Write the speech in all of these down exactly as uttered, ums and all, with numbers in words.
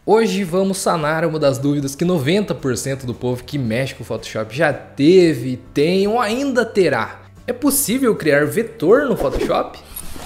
Hoje vamos sanar uma das dúvidas que noventa por cento do povo que mexe com o Photoshop já teve, tem ou ainda terá. É possível criar vetor no Photoshop?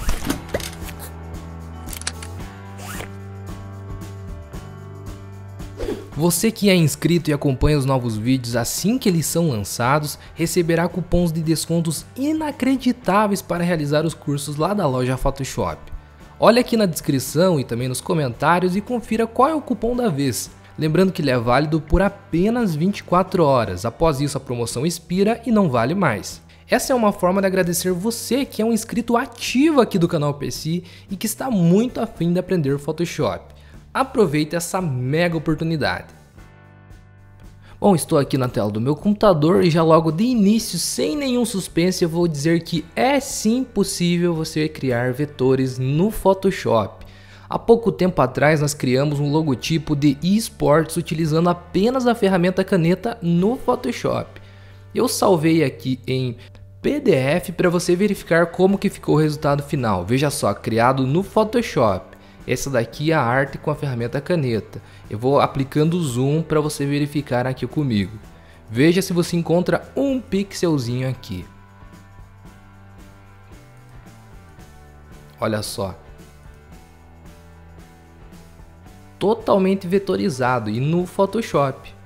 Você que é inscrito e acompanha os novos vídeos assim que eles são lançados, receberá cupons de descontos inacreditáveis para realizar os cursos lá da loja Photoshop. Olha aqui na descrição e também nos comentários e confira qual é o cupom da vez. Lembrando que ele é válido por apenas vinte e quatro horas, após isso a promoção expira e não vale mais. Essa é uma forma de agradecer você que é um inscrito ativo aqui do canal P C e que está muito afim de aprender Photoshop. Aproveite essa mega oportunidade. Bom, estou aqui na tela do meu computador e já logo de início, sem nenhum suspense, eu vou dizer que é sim possível você criar vetores no Photoshop. Há pouco tempo atrás nós criamos um logotipo de eSports utilizando apenas a ferramenta caneta no Photoshop. Eu salvei aqui em P D F para você verificar como que ficou o resultado final. Veja só, criado no Photoshop. Essa daqui é a arte com a ferramenta caneta. Eu vou aplicando zoom para você verificar aqui comigo. Veja se você encontra um pixelzinho aqui. Olha só. Totalmente vetorizado e no Photoshop.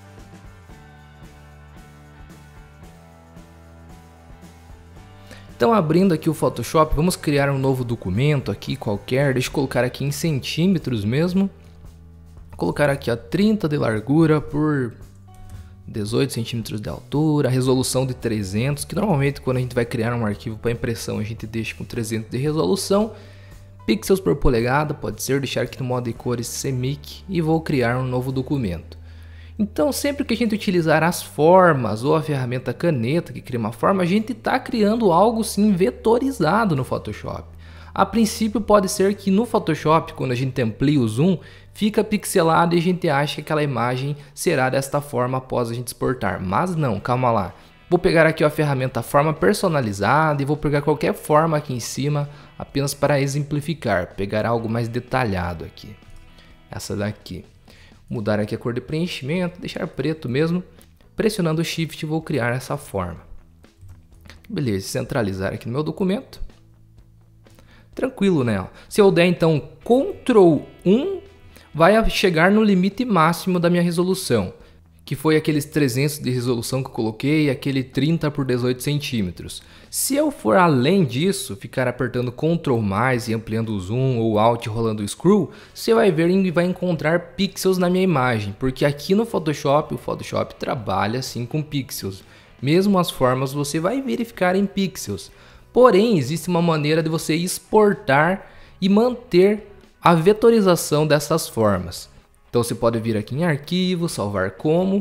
Então, abrindo aqui o Photoshop, vamos criar um novo documento aqui qualquer. Deixa eu colocar aqui em centímetros mesmo. Vou colocar aqui a trinta de largura por dezoito centímetros de altura, resolução de trezentos, que normalmente quando a gente vai criar um arquivo para impressão a gente deixa com trezentos de resolução. Pixels por polegada, pode ser, deixar aqui no modo de cores C M Y K e vou criar um novo documento. Então, sempre que a gente utilizar as formas ou a ferramenta caneta que cria uma forma, a gente está criando algo sim vetorizado no Photoshop. A princípio pode ser que no Photoshop, quando a gente amplia o zoom, fica pixelado e a gente acha que aquela imagem será desta forma após a gente exportar. Mas não, calma lá. Vou pegar aqui a ferramenta forma personalizada e vou pegar qualquer forma aqui em cima apenas para exemplificar. Pegar algo mais detalhado aqui. Essa daqui. Mudar aqui a cor de preenchimento, deixar preto mesmo. Pressionando o Shift vou criar essa forma. Beleza, centralizar aqui no meu documento. Tranquilo, né? Se eu der então control um, vai chegar no limite máximo da minha resolução, que foi aqueles trezentos de resolução que eu coloquei, aquele trinta por dezoito centímetros. Se eu for além disso, ficar apertando control mais e ampliando o zoom ou alt rolando o scroll, você vai ver e vai encontrar pixels na minha imagem, porque aqui no Photoshop, o Photoshop trabalha assim com pixels. Mesmo as formas você vai verificar em pixels. Porém, existe uma maneira de você exportar e manter a vetorização dessas formas. Então você pode vir aqui em arquivo, salvar como,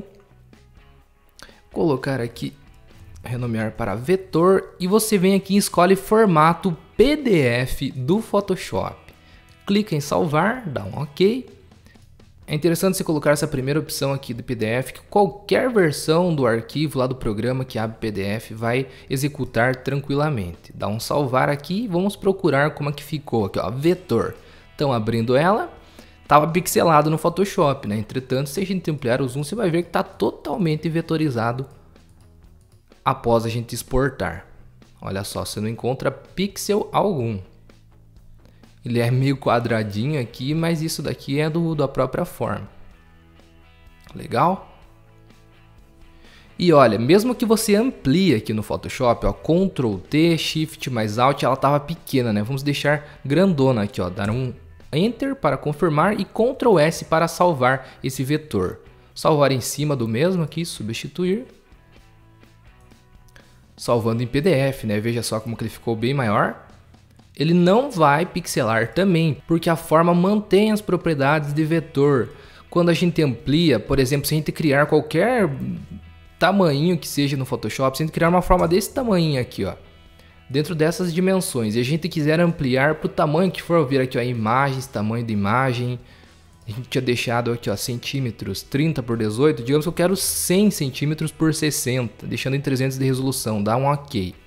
colocar aqui, renomear para vetor e você vem aqui e escolhe formato P D F do Photoshop. Clica em salvar, dá um OK. É interessante você colocar essa primeira opção aqui do P D F, que qualquer versão do arquivo lá do programa que abre P D F vai executar tranquilamente. Dá um salvar aqui e vamos procurar como é que ficou aqui, ó, vetor. Então abrindo ela. Estava pixelado no Photoshop, né? Entretanto, se a gente ampliar o zoom, você vai ver que está totalmente vetorizado após a gente exportar. Olha só, você não encontra pixel algum. Ele é meio quadradinho aqui, mas isso daqui é do, da própria forma. Legal? E olha, mesmo que você amplie aqui no Photoshop, ó, control T, Shift mais Alt, ela estava pequena, né? Vamos deixar grandona aqui, ó, dar um Enter para confirmar e control S para salvar esse vetor. Salvar em cima do mesmo aqui, substituir. Salvando em P D F, né? Veja só como que ele ficou bem maior. Ele não vai pixelar também, porque a forma mantém as propriedades de vetor. Quando a gente amplia, por exemplo, se a gente criar qualquer tamanho que seja no Photoshop, se a gente criar uma forma desse tamanho aqui, ó, dentro dessas dimensões, e a gente quiser ampliar para o tamanho que for, ver aqui, ó, imagens, tamanho da imagem, a gente tinha deixado aqui, ó, centímetros, trinta por dezoito, digamos que eu quero cem centímetros por sessenta, deixando em trezentos de resolução, dá um OK.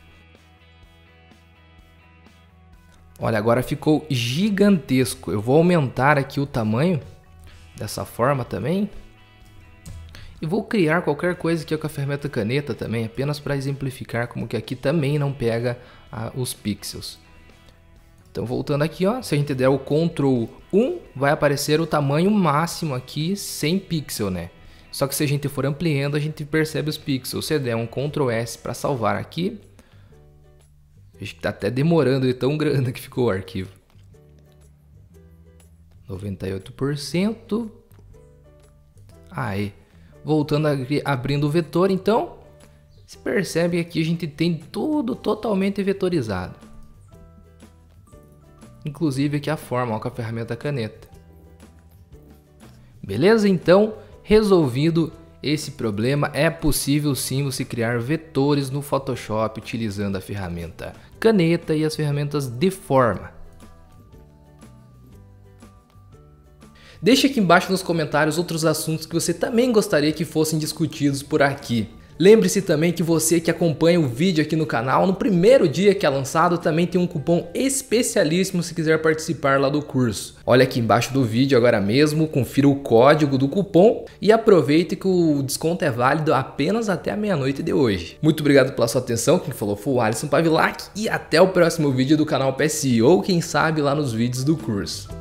Olha, agora ficou gigantesco, eu vou aumentar aqui o tamanho dessa forma também. E vou criar qualquer coisa aqui com a ferramenta caneta também, apenas para exemplificar como que aqui também não pega ah, os pixels. Então voltando aqui, ó, se a gente der o control um, vai aparecer o tamanho máximo aqui sem pixel, né? Só que se a gente for ampliando, a gente percebe os pixels. Se der um control S para salvar aqui, acho que tá até demorando de tão grande que ficou o arquivo. noventa e oito por cento. Aí, voltando a, abrindo o vetor, então, se percebe que aqui a gente tem tudo totalmente vetorizado. Inclusive aqui a forma, ó, com a ferramenta caneta. Beleza? Então, resolvido esse problema, é possível sim você criar vetores no Photoshop utilizando a ferramenta caneta e as ferramentas de forma. Deixe aqui embaixo nos comentários outros assuntos que você também gostaria que fossem discutidos por aqui. Lembre-se também que você que acompanha o vídeo aqui no canal, no primeiro dia que é lançado, também tem um cupom especialíssimo se quiser participar lá do curso. Olha aqui embaixo do vídeo agora mesmo, confira o código do cupom e aproveite que o desconto é válido apenas até a meia-noite de hoje. Muito obrigado pela sua atenção, quem falou foi o Alisson Pavilac e até o próximo vídeo do canal P S I, ou quem sabe lá nos vídeos do curso.